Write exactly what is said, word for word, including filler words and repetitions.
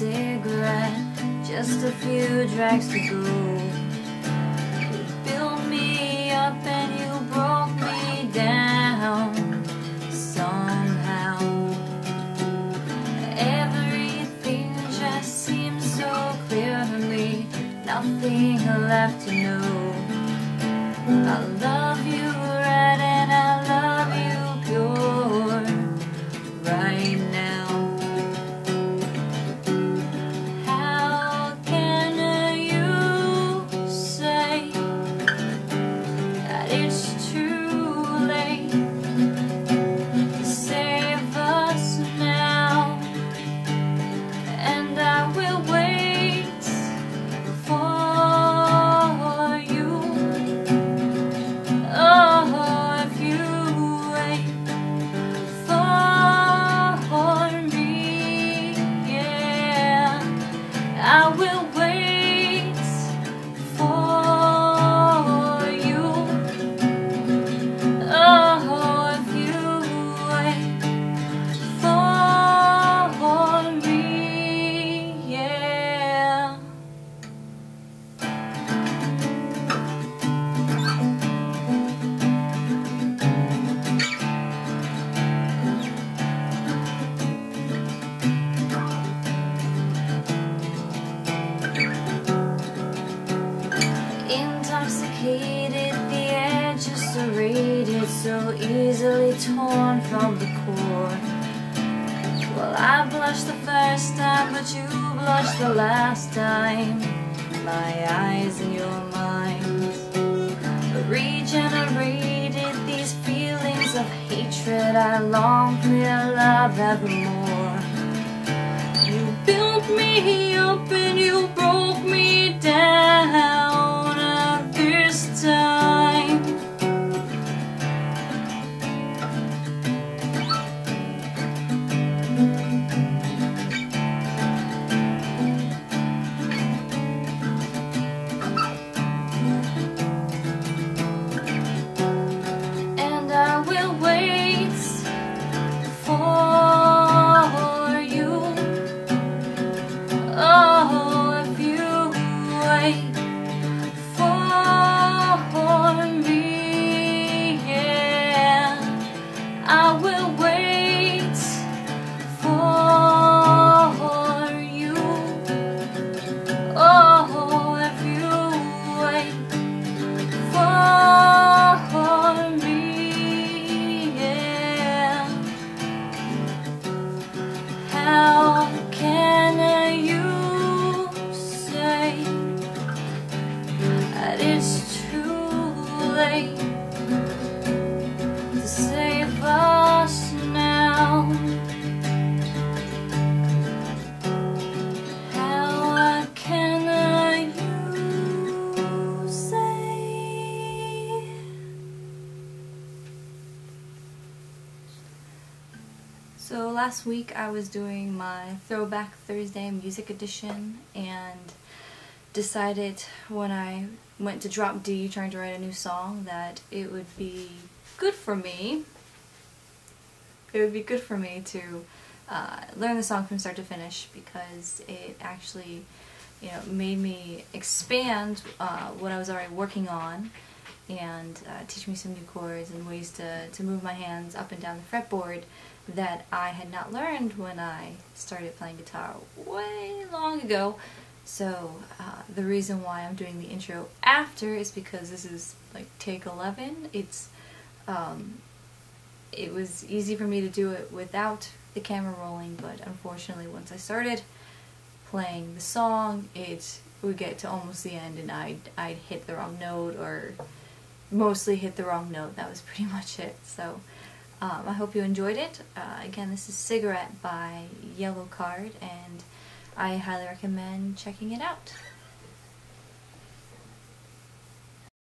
cigarette, just a few drags to go. You built me up and you broke me down somehow. Everything just seems so clear to me, nothing left to know. I love you red and I love you pure right now. How can you say that it's too late to save us now? And I will wait for I will wait for you. Oh, if you wait for me, yeah. Intoxicated, the edge is serrated, so easily torn from the core. Well, I blushed the first time, but you blushed the last time. My eyes and your minds regenerated these feelings of hatred. I long for your love evermore. You built me up and you broke me down this time. And I will wait for you. Oh, if you wait for me, yeah. I will wait for you. Oh, if you wait for me, yeah. How can you say that it's too late to save us now? How can you say? So last week I was doing my Throwback Thursday music edition and decided when I went to drop D trying to write a new song that it would be good for me it would be good for me to uh, learn the song from start to finish, because it actually, you know, made me expand uh, what I was already working on and uh, teach me some new chords and ways to, to move my hands up and down the fretboard that I had not learned when I started playing guitar way long ago. So uh, the reason why I'm doing the intro after is because this is like take eleven. It's um, it was easy for me to do it without the camera rolling, but unfortunately once I started playing the song, it would get to almost the end and I'd, I'd hit the wrong note, or mostly hit the wrong note. That was pretty much it. So um, I hope you enjoyed it. Uh, again, this is Cigarette by Yellowcard, and I highly recommend checking it out.